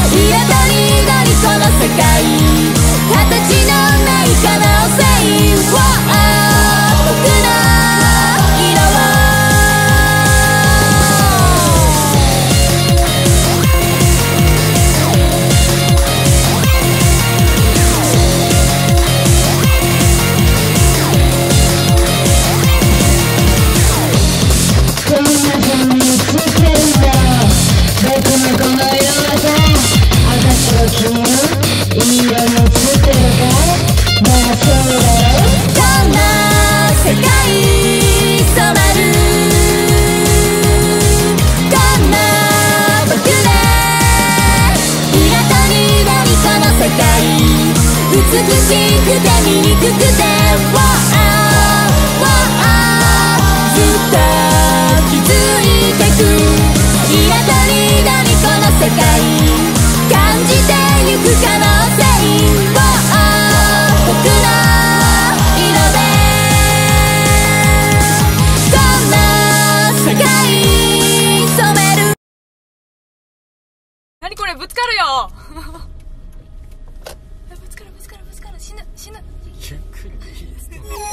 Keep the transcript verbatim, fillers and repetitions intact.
色とりどりこの世界、形のない可能性を僕の色を美しくて醜くて、ずっと気づいてく、色とりどりこの世界、感じてゆく可能性を僕の色でこの世界染める。 何これ、ぶつかるよ死ぬ死ぬ。 ゆっくりでいいですね。